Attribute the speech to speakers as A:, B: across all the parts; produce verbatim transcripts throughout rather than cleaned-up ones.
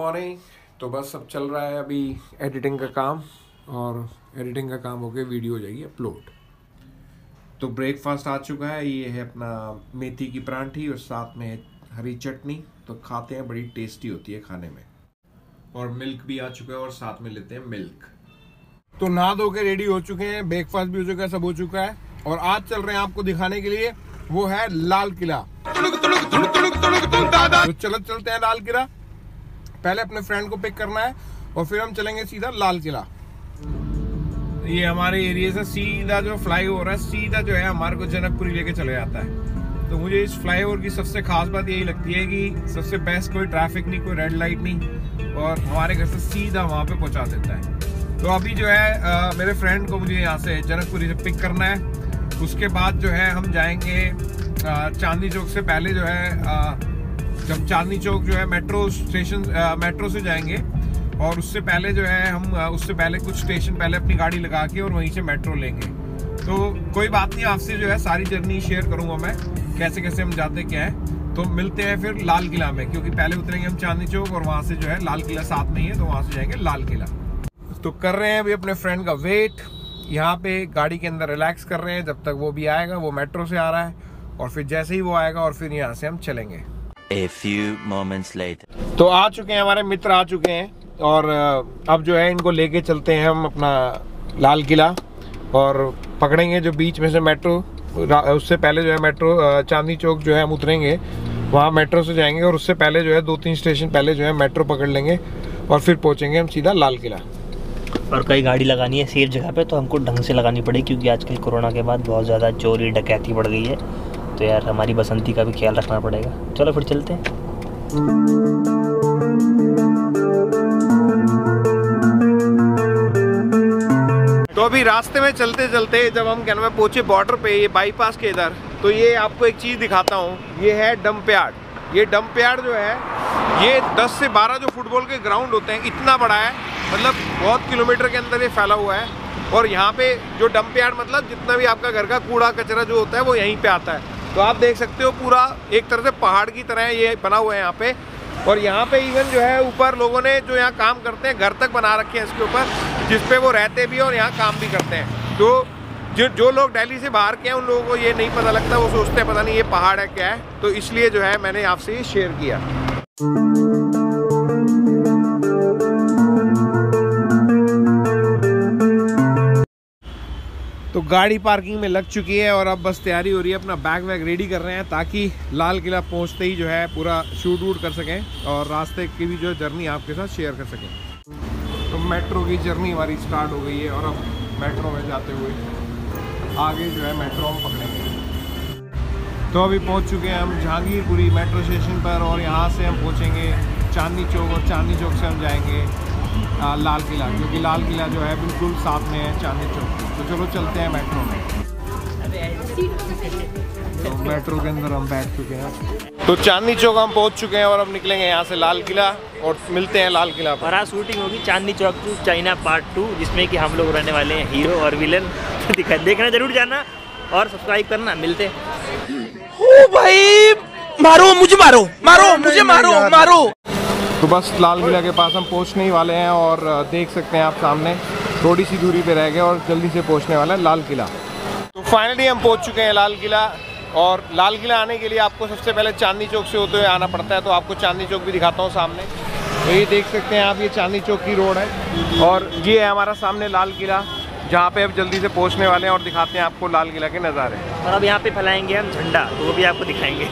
A: Morning. तो बस अब चल रहा है अभी एडिटिंग का काम, और एडिटिंग का काम हो गया, वीडियो हो जाएगी अपलोड। तो ब्रेकफास्ट आ चुका है, ये है अपना मेथी की परांठी और साथ में हरी चटनी। तो खाते हैं, बड़ी टेस्टी होती है खाने में। और मिल्क भी आ चुका है और साथ में लेते हैं मिल्क। तो नहा धो के रेडी हो चुके हैं, ब्रेकफास्ट भी हो चुका है, सब हो चुका है। और आज चल रहे हैं आपको दिखाने के लिए, वो है लाल किला। तो चलो चलते हैं लाल किला। पहले अपने फ्रेंड को पिक करना है और फिर हम चलेंगे सीधा लाल किला। ये हमारे एरिया से सीधा जो फ्लाई ओवर है, सीधा जो है हमारे को जनकपुरी लेके चले जाता है। तो मुझे इस फ्लाई ओवर की सबसे खास बात यही लगती है कि सबसे बेस्ट, कोई ट्रैफिक नहीं, कोई रेड लाइट नहीं, और हमारे घर से सीधा वहाँ पे पहुँचा देता है। तो अभी जो है आ, मेरे फ्रेंड को मुझे यहाँ से जनकपुरी से पिक करना है। उसके बाद जो है हम जाएंगे आ, चांदनी चौक से पहले जो है आ, जब चांदनी चौक जो है मेट्रो स्टेशन, मेट्रो से जाएंगे, और उससे पहले जो है हम उससे पहले कुछ स्टेशन पहले अपनी गाड़ी लगा के और वहीं से मेट्रो लेंगे। तो कोई बात नहीं, आपसे जो है सारी जर्नी शेयर करूंगा मैं, कैसे कैसे हम जाते क्या है। तो मिलते हैं फिर लाल किला में, क्योंकि पहले उतरेंगे हम चांदनी चौक और वहाँ से जो है लाल किला साथ में ही है, तो वहाँ से जाएंगे लाल किला। तो कर रहे हैं अभी अपने फ्रेंड का वेट यहाँ पे, गाड़ी के अंदर रिलैक्स कर रहे हैं जब तक वो भी आएगा। वो मेट्रो से आ रहा है, और फिर जैसे ही वो आएगा और फिर यहाँ से हम चलेंगे।
B: A few moments later.
A: तो आ चुके हैं, हमारे मित्र आ चुके हैं, और अब जो है इनको लेके चलते हैं हम अपना लाल किला, और पकड़ेंगे जो बीच में से मेट्रो। उससे पहले जो है मेट्रो चांदनी चौक जो है हम उतरेंगे, वहाँ मेट्रो से जाएंगे, और उससे पहले जो है दो तीन स्टेशन पहले जो है मेट्रो पकड़ लेंगे, और फिर पहुँचेंगे हम सीधा लाल किला।
C: और कई गाड़ी लगानी है सेफ जगह पे, तो हमको ढंग से लगानी पड़ेगी, क्योंकि आजकल कोरोना के बाद बहुत ज़्यादा चोरी डकैती बढ़ गई है। तो यार हमारी बसंती का भी ख्याल रखना पड़ेगा। चलो फिर चलते हैं।
A: तो अभी रास्ते में चलते चलते जब हम क्या नाम है पहुंचे बॉर्डर पे, ये बाईपास के इधर, तो ये आपको एक चीज़ दिखाता हूँ। ये है डंप यार्ड। ये डंप यार्ड जो है, ये दस से बारह जो फुटबॉल के ग्राउंड होते हैं, इतना बड़ा है, मतलब बहुत किलोमीटर के अंदर ये फैला हुआ है। और यहाँ पे जो डंप यार्ड, मतलब जितना भी आपका घर का कूड़ा कचरा जो होता है वो यहीं पे आता है। तो आप देख सकते हो पूरा एक तरह से पहाड़ की तरह ये बना हुआ है यहाँ पे। और यहाँ पे इवन जो है ऊपर लोगों ने जो यहाँ काम करते हैं, घर तक बना रखे हैं इसके ऊपर, जिसपे वो रहते भी और यहाँ काम भी करते हैं। तो जो जो लोग दिल्ली से बाहर के हैं, उन लोगों को ये नहीं पता लगता, वो सोचते हैं पता नहीं ये पहाड़ है क्या है। तो इसलिए जो है मैंने आपसे ये शेयर किया। तो गाड़ी पार्किंग में लग चुकी है, और अब बस तैयारी हो रही है, अपना बैग वैग रेडी कर रहे हैं, ताकि लाल किला पहुंचते ही जो है पूरा शूट वूट कर सकें, और रास्ते की भी जो जर्नी आपके साथ शेयर कर सकें। तो मेट्रो की जर्नी हमारी स्टार्ट हो गई है, और अब मेट्रो में जाते हुए आगे जो है मेट्रो हम पकड़ेंगे। तो अभी पहुंच चुके हैं हम जहांगीरपुरी मेट्रो स्टेशन पर, और यहाँ से हम पहुँचेंगे चांदनी चौक, और चांदनी चौक से हम जाएँगे आ, लाल किला, क्योंकि लाल किला जो है बिल्कुल साथ में है चांदनी चौक। तो चलो चलते हैं मेट्रो में। तो मेट्रो के अंदर हम बैठ चुके हैं, तो चांदनी चौक हम पहुंच चुके हैं, और अब निकलेंगे यहाँ से लाल किला, और मिलते हैं लाल किला पर।
C: और आज शूटिंग होगी Chandni Chowk to China part two, जिसमें कि हम लोग रहने वाले हैं हीरो और विलन। दिखा देखना जरूर जाना, और सब्सक्राइब करना। मिलते
D: ओ भाई, मारो मुझे, मारो मारो मुझे, मारो मारो।
A: तो बस लाल किला के पास हम पहुंचने ही वाले हैं, और देख सकते हैं आप सामने थोड़ी सी दूरी पे रह गए और जल्दी से पहुंचने वाला है लाल किला। तो फाइनली हम पहुंच चुके हैं लाल किला, और लाल किला आने के लिए आपको सबसे पहले चांदनी चौक से होते हुए आना पड़ता है। तो आपको चांदनी चौक भी दिखाता हूँ सामने। तो ये देख सकते हैं आप, ये चांदनी चौक की रोड है, और ये है हमारा सामने लाल किला, जहाँ पे अब जल्दी से पहुँचने वाले हैं, और दिखाते हैं आपको लाल किला के नज़ारे।
C: और अब यहाँ पे फैलाएंगे हम झंडा, तो वो भी आपको दिखाएंगे।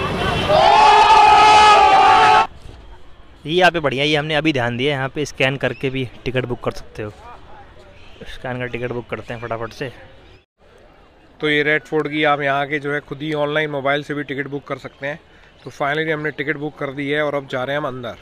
C: ये यहाँ पे बढ़िया, ये हमने अभी ध्यान दिया, यहाँ पे स्कैन करके भी टिकट बुक कर सकते हो। स्कैन कर टिकट बुक करते हैं फटाफट से।
A: तो ये रेड फोर्ट की आप यहाँ के जो है खुद ही ऑनलाइन मोबाइल से भी टिकट बुक कर सकते हैं। तो फाइनली हमने टिकट बुक कर दी है, और अब जा रहे हैं हम अंदर।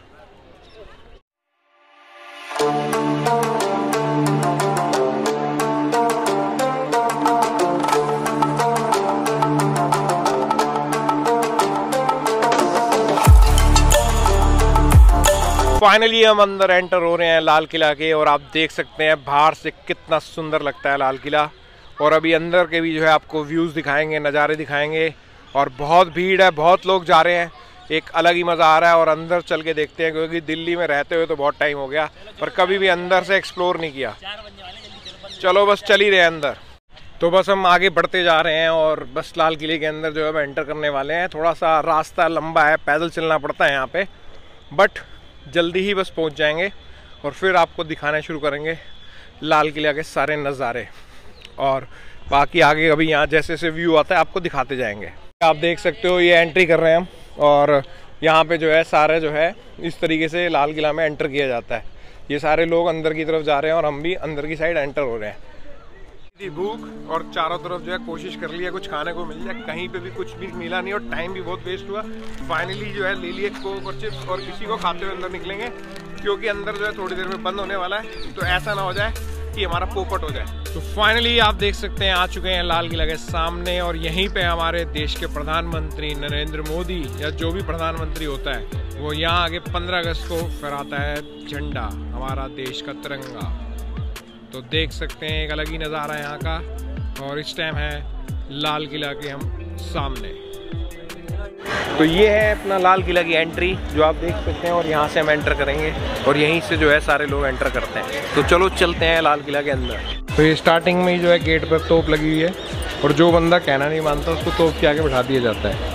A: फाइनली हम अंदर एंटर हो रहे हैं लाल किला के, और आप देख सकते हैं बाहर से कितना सुंदर लगता है लाल किला। और अभी अंदर के भी जो है आपको व्यूज़ दिखाएंगे, नज़ारे दिखाएंगे, और बहुत भीड़ है, बहुत लोग जा रहे हैं, एक अलग ही मज़ा आ रहा है। और अंदर चल के देखते हैं, क्योंकि दिल्ली में रहते हुए तो बहुत टाइम हो गया पर कभी भी अंदर से एक्सप्लोर नहीं किया। चलो बस चल ही रहे अंदर। तो बस हम आगे बढ़ते जा रहे हैं और बस लाल किले के अंदर जो है हम एंटर करने वाले हैं। थोड़ा सा रास्ता लंबा है, पैदल चलना पड़ता है यहाँ पे, बट जल्दी ही बस पहुँच जाएंगे और फिर आपको दिखाना शुरू करेंगे लाल किला के सारे नज़ारे। और बाकी आगे अभी यहाँ जैसे जैसे व्यू आता है आपको दिखाते जाएंगे। आप देख सकते हो ये एंट्री कर रहे हैं हम, और यहाँ पे जो है सारे जो है इस तरीके से लाल किला में एंटर किया जाता है। ये सारे लोग अंदर की तरफ जा रहे हैं और हम भी अंदर की साइड एंटर हो रहे हैं। भूख और चारों तरफ जो है कोशिश कर लिया कुछ खाने को मिल जाए, कहीं पे भी कुछ भी मिला नहीं और टाइम भी बहुत वेस्ट हुआ। फाइनली जो है ले लिए कोक और चिप्स और इसी को खाते हुए अंदर निकलेंगे, क्योंकि अंदर जो है थोड़ी देर में बंद होने वाला है, तो ऐसा ना हो जाए कि हमारा पोपट हो जाए। तो फाइनली आप देख सकते हैं आ चुके हैं लाल किला के सामने, और यहीं पे हमारे देश के प्रधानमंत्री नरेंद्र मोदी या जो भी प्रधानमंत्री होता है वो यहाँ आगे पंद्रह अगस्त को फहराता है झंडा, हमारा देश का तिरंगा। तो देख सकते हैं एक अलग ही नज़ारा है यहाँ का। और इस टाइम है लाल किला के हम सामने। तो ये है अपना लाल किला की एंट्री जो आप देख सकते हैं, और यहाँ से हम एंटर करेंगे और यहीं से जो है सारे लोग एंटर करते हैं। तो चलो चलते हैं लाल किला के अंदर। तो ये स्टार्टिंग में ही जो है गेट पर तोप लगी हुई है, और जो बंदा कहना नहीं मानता उसको तोप के आगे बैठा दिया जाता है।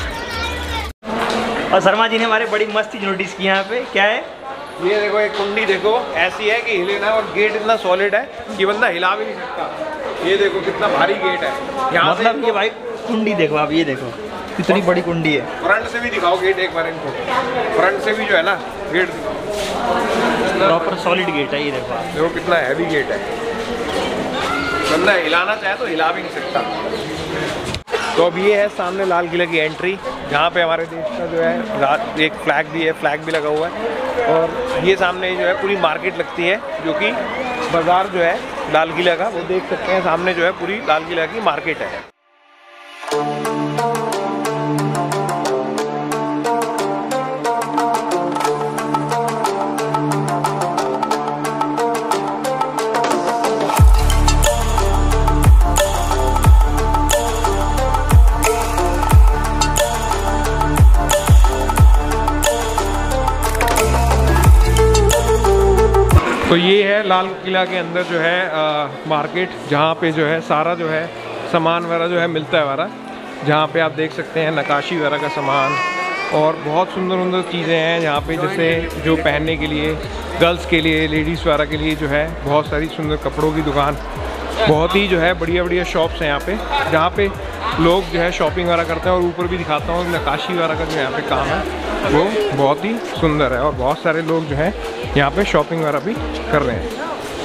C: और शर्मा जी ने हमारे बड़ी मस्ती नोटिस की यहाँ पे, क्या है
A: ये देखो एक कुंडी देखो ऐसी है कि हिले ना, और गेट इतना सॉलिड है कि बंदा हिला भी नहीं सकता। ये देखो कितना भारी गेट है यहाँ,
C: मतलब ये भाई कुंडी देखो आप, ये देखो कितनी बड़ी कुंडी है।
A: फ्रंट से भी दिखाओ गेट एक बार इनको, फ्रंट से भी जो है ना गेट
C: प्रॉपर सॉलिड गेट है। ये देखो आप,
A: देखो कितना हैवी गेट है, बंदा हिलाना चाहे तो हिला भी नहीं सकता। तो अब ये है सामने लाल किले की एंट्री, जहाँ पे हमारे देश का जो है एक फ्लैग भी है, फ्लैग भी लगा हुआ है। और ये सामने जो है पूरी मार्केट लगती है, जो कि बाज़ार जो है लाल किला का, वो देख सकते हैं सामने जो है पूरी लाल किला की मार्केट है। तो ये है लाल किला के अंदर जो है आ, मार्केट, जहाँ पे जो है सारा जो है सामान वगैरह जो है मिलता है वगैरह, जहाँ पे आप देख सकते हैं नक्काशी वगैरह का सामान, और बहुत सुंदर सुंदर चीज़ें हैं यहाँ पे, जैसे जो पहनने के लिए, गर्ल्स के लिए, लेडीज़ वगैरह के लिए जो है बहुत सारी सुंदर कपड़ों की दुकान, बहुत ही जो है बढ़िया बढ़िया शॉप्स हैं यहाँ पे, जहाँ पे लोग जो है शॉपिंग वगैरह करते हैं। और ऊपर भी दिखाता हूँ नक्काशी वगैरह का जो यहाँ पे काम है वो बहुत ही सुंदर है, और बहुत सारे लोग जो हैं यहाँ पे शॉपिंग वगैरह भी कर रहे हैं।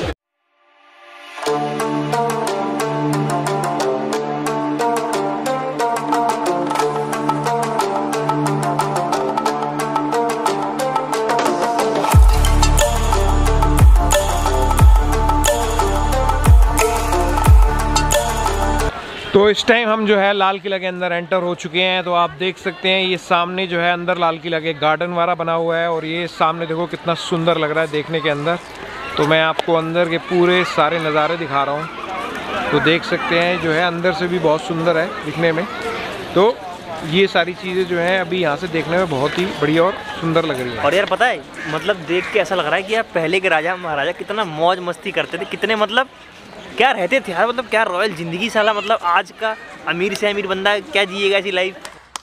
A: तो इस टाइम हम जो है लाल किला के अंदर एंटर हो चुके हैं। तो आप देख सकते हैं ये सामने जो है अंदर लाल किला के गार्डन वाला बना हुआ है, और ये सामने देखो कितना सुंदर लग रहा है देखने के अंदर। तो मैं आपको अंदर के पूरे सारे नज़ारे दिखा रहा हूँ। तो देख सकते हैं जो है अंदर से भी बहुत सुंदर है दिखने में। तो ये सारी चीज़ें जो हैं अभी यहाँ से देखने में बहुत ही बढ़िया और सुंदर लग रही है।
C: और यार पता है, मतलब देख के ऐसा लग रहा है कि यार पहले के राजा महाराजा कितना मौज मस्ती करते थे, कितने मतलब क्या रहते थे यार, मतलब क्या रॉयल ज़िंदगी साला। मतलब आज का अमीर से अमीर बंदा क्या जिएगा ऐसी लाइफ।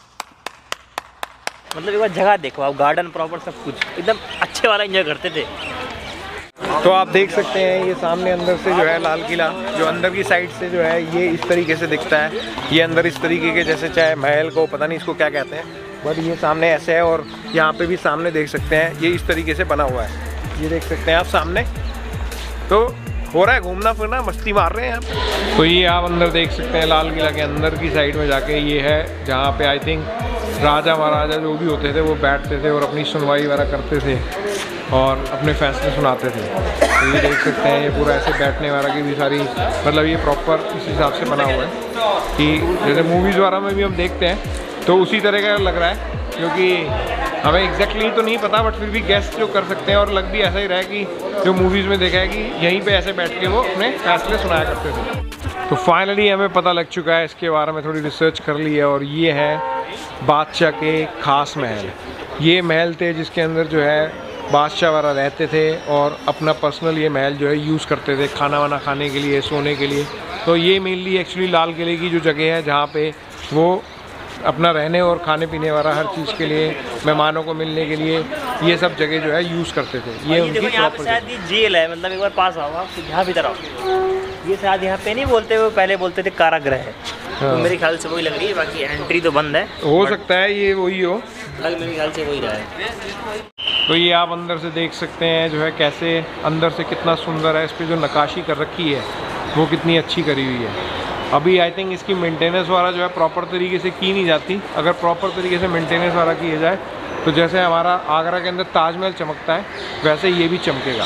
C: मतलब एक बार जगह देखो आप, गार्डन प्रॉपर सब कुछ एकदम अच्छे वाला एंजॉय करते थे।
A: तो आप देख सकते हैं ये सामने अंदर से जो है लाल किला, जो अंदर की साइड से जो है ये इस तरीके से दिखता है। ये अंदर इस तरीके के जैसे चाहे महल को पता नहीं इसको क्या कहते हैं, बट ये सामने ऐसे है। और यहाँ पे भी सामने देख सकते हैं ये इस तरीके से बना हुआ है, ये देख सकते हैं आप सामने। तो हो रहा है घूमना फिरना, मस्ती मार रहे हैं आप। तो ये आप अंदर देख सकते हैं लाल किला के अंदर की साइड में जाके, ये है जहाँ पे आई थिंक राजा महाराजा जो भी होते थे वो बैठते थे और अपनी सुनवाई वगैरह करते थे और अपने फैसले सुनाते थे। तो ये देख सकते हैं ये पूरा ऐसे बैठने वाला की भी सारी, मतलब ये प्रॉपर इस हिसाब से बना हुआ है कि जैसे मूवीज़ वगैरह में भी हम देखते हैं तो उसी तरह का लग रहा है, क्योंकि हमें एग्जैक्टली तो नहीं पता, बट फिर भी गेस जो कर सकते हैं। और लग भी ऐसा ही रहा है कि जो मूवीज़ में देखा है कि यहीं पे ऐसे बैठ के वो अपने फैसले सुनाया करते थे। तो फाइनली हमें पता लग चुका है, इसके बारे में थोड़ी रिसर्च कर ली है, और ये है बादशाह के ख़ास महल। ये महल थे जिसके अंदर जो है बादशाह वगैरह रहते थे और अपना पर्सनल ये महल जो है यूज़ करते थे खाना वाना खाने के लिए, सोने के लिए। तो ये मेनली एक्चुअली लाल किले की जो जगह है जहाँ पे वो अपना रहने और खाने पीने वाला हर चीज़ के लिए, मेहमानों को मिलने के लिए ये सब जगह जो है यूज़ करते थे। ये उनकी प्रॉपर्टी।
C: शायद ये जेल है, मतलब एक बार पास आओ आप यहाँ भी तरह, ये शायद यहाँ पे नहीं बोलते हुए पहले बोलते थे कारागृह है। हाँ। तो मेरे ख्याल से वही लग रही है, बाकी एंट्री तो बंद है।
A: हो सकता है ये वही हो,
C: मेरे ख्याल से वही रहा है।
A: तो ये आप अंदर से देख सकते हैं जो है कैसे अंदर से कितना सुंदर है। इस पर जो नक्काशी कर रखी है वो कितनी अच्छी करी हुई है। अभी आई थिंक इसकी मेंटेनेंस वाला जो है प्रॉपर तरीके से की नहीं जाती। अगर प्रॉपर तरीके से मेंटेनेंस वाला किया जाए तो जैसे हमारा आगरा के अंदर ताजमहल चमकता है वैसे ये भी चमकेगा।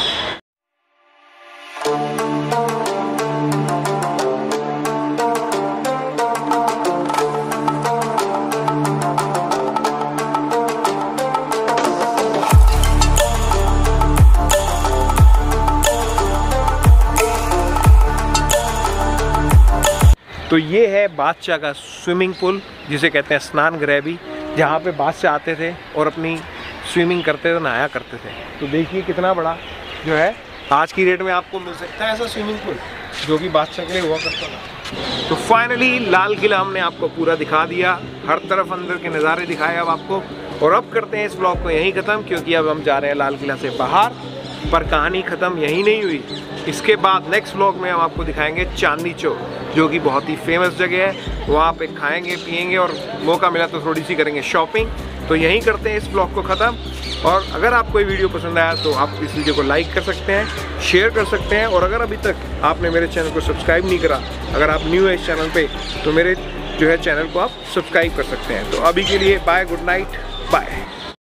A: तो ये है बादशाह का स्विमिंग पूल, जिसे कहते हैं स्नान गृह भी, जहाँ पे बादशाह आते थे और अपनी स्विमिंग करते थे, नहाया करते थे। तो देखिए कितना बड़ा जो है आज की डेट में आपको मिल सकता है ऐसा स्विमिंग पूल, जो कि बादशाह के लिए हुआ करता था। तो फाइनली लाल किला हमने आपको पूरा दिखा दिया, हर तरफ अंदर के नज़ारे दिखाए अब आपको। और अब करते हैं इस ब्लॉग को यहीं ख़त्म, क्योंकि अब हम जा रहे हैं लाल किला से बाहर। पर कहानी ख़त्म यहीं नहीं हुई, इसके बाद नेक्स्ट ब्लॉग में हम आपको दिखाएंगे चांदनी चौक, जो कि बहुत ही फेमस जगह है। वहाँ पे खाएंगे पिएंगे और मौका मिला तो थोड़ी सी करेंगे शॉपिंग। तो यहीं करते हैं इस ब्लॉग को ख़त्म। और अगर आपको ये वीडियो पसंद आया तो आप इस वीडियो को लाइक कर सकते हैं, शेयर कर सकते हैं। और अगर अभी तक आपने मेरे चैनल को सब्सक्राइब नहीं करा, अगर आप न्यू है इस चैनल पे, तो मेरे जो है चैनल को आप सब्सक्राइब कर सकते हैं। तो अभी के लिए बाय, गुड नाइट, बाय।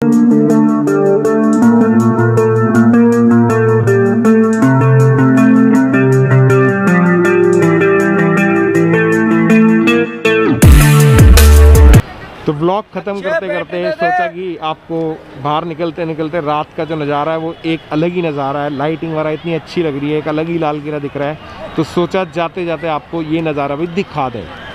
A: तो ब्लॉग ख़त्म करते करते सोचा कि आपको बाहर निकलते निकलते रात का जो नज़ारा है वो एक अलग ही नज़ारा है। लाइटिंग वगैरह इतनी अच्छी लग रही है, एक अलग ही लाल किला दिख रहा है। तो सोचा जाते जाते आपको ये नज़ारा भी दिखा दें।